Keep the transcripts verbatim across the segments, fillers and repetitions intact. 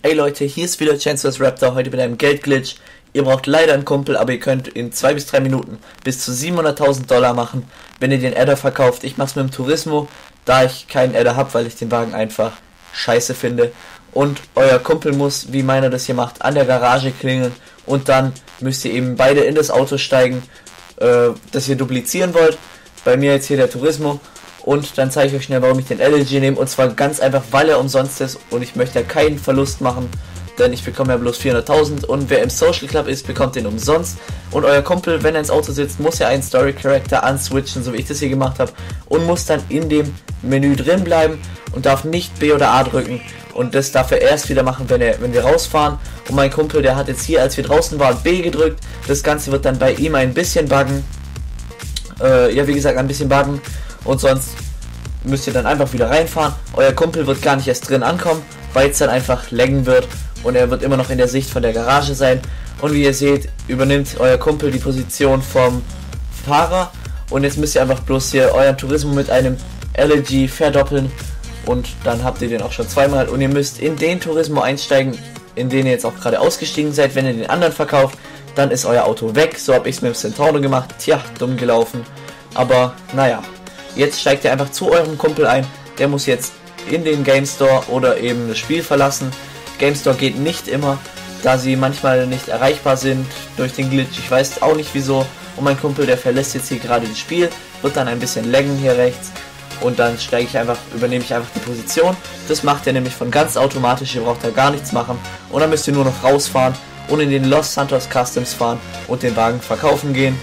Hey Leute, hier ist wieder Chancellor's Raptor, heute mit einem Geldglitch. Ihr braucht leider einen Kumpel, aber ihr könnt in zwei bis drei Minuten bis zu siebenhunderttausend Dollar machen, wenn ihr den Adder verkauft. Ich mach's mit dem Turismo, da ich keinen Adder habe, weil ich den Wagen einfach scheiße finde. Und euer Kumpel muss, wie meiner das hier macht, an der Garage klingeln und dann müsst ihr eben beide in das Auto steigen, äh, das ihr duplizieren wollt. Bei mir jetzt hier der Turismo. Und dann zeige ich euch schnell, warum ich den L L G nehme. Und zwar ganz einfach, weil er umsonst ist und ich möchte ja keinen Verlust machen, denn ich bekomme ja bloß vierhunderttausend und wer im Social Club ist, bekommt den umsonst. Und euer Kumpel, wenn er ins Auto sitzt, muss ja einen Story Character answitchen, so wie ich das hier gemacht habe, und muss dann in dem Menü drin bleiben und darf nicht B oder A drücken. Und das darf er erst wieder machen, wenn, er, wenn wir rausfahren. Und mein Kumpel, der hat jetzt hier, als wir draußen waren, B gedrückt. Das Ganze wird dann bei ihm ein bisschen buggen. Äh, ja, wie gesagt, ein bisschen buggen. Und sonst müsst ihr dann einfach wieder reinfahren. Euer Kumpel wird gar nicht erst drin ankommen, weil es dann einfach laggen wird. Und er wird immer noch in der Sicht von der Garage sein. Und wie ihr seht, übernimmt euer Kumpel die Position vom Fahrer. Und jetzt müsst ihr einfach bloß hier euren Turismo mit einem L L G verdoppeln. Und dann habt ihr den auch schon zweimal. Und ihr müsst in den Turismo einsteigen, in den ihr jetzt auch gerade ausgestiegen seid. Wenn ihr den anderen verkauft, dann ist euer Auto weg. So habe ich es mit dem Centauro gemacht. Tja, dumm gelaufen. Aber naja. Jetzt steigt ihr einfach zu eurem Kumpel ein. Der muss jetzt in den Game Store oder eben das Spiel verlassen. Game Store geht nicht immer, da sie manchmal nicht erreichbar sind durch den Glitch. Ich weiß auch nicht wieso. Und mein Kumpel, der verlässt jetzt hier gerade das Spiel, wird dann ein bisschen laggen hier rechts. Und dann steige ich einfach, übernehme ich einfach die Position. Das macht er nämlich von ganz automatisch. Ihr braucht da gar nichts machen. Und dann müsst ihr nur noch rausfahren und in den Los Santos Customs fahren und den Wagen verkaufen gehen.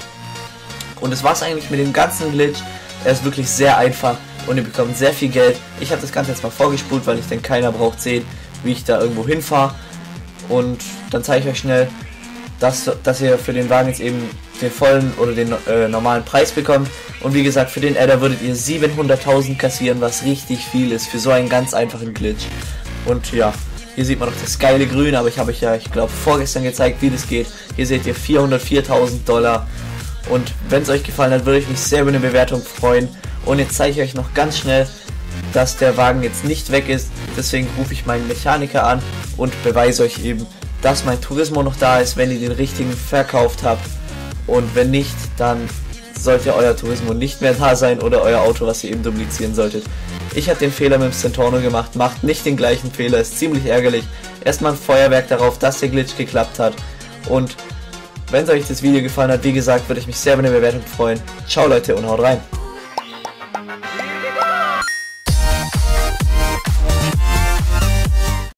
Und das war's eigentlich mit dem ganzen Glitch. Er ist wirklich sehr einfach und ihr bekommt sehr viel Geld. Ich habe das Ganze jetzt mal vorgespult, weil ich denke, keiner braucht sehen, wie ich da irgendwo hinfahre. Und dann zeige ich euch schnell, dass, dass ihr für den Wagen jetzt eben den vollen oder den äh, normalen Preis bekommt. Und wie gesagt, für den Adder würdet ihr siebenhunderttausend kassieren, was richtig viel ist für so einen ganz einfachen Glitch. Und ja, hier sieht man noch das geile Grün, aber ich habe euch ja, ich glaube, vorgestern gezeigt, wie das geht. Hier seht ihr vierhundertviertausend Dollar. Und wenn es euch gefallen hat, würde ich mich sehr über eine Bewertung freuen. Und jetzt zeige ich euch noch ganz schnell, dass der Wagen jetzt nicht weg ist. Deswegen rufe ich meinen Mechaniker an und beweise euch eben, dass mein Turismo noch da ist, wenn ihr den richtigen verkauft habt. Und wenn nicht, dann sollte euer Turismo nicht mehr da sein oder euer Auto, was ihr eben duplizieren solltet. Ich habe den Fehler mit dem Centauro gemacht, macht nicht den gleichen Fehler, ist ziemlich ärgerlich. Erstmal ein Feuerwerk darauf, dass der Glitch geklappt hat. Und wenn euch das Video gefallen hat, wie gesagt, würde ich mich sehr über eine Bewertung freuen. Ciao Leute und haut rein.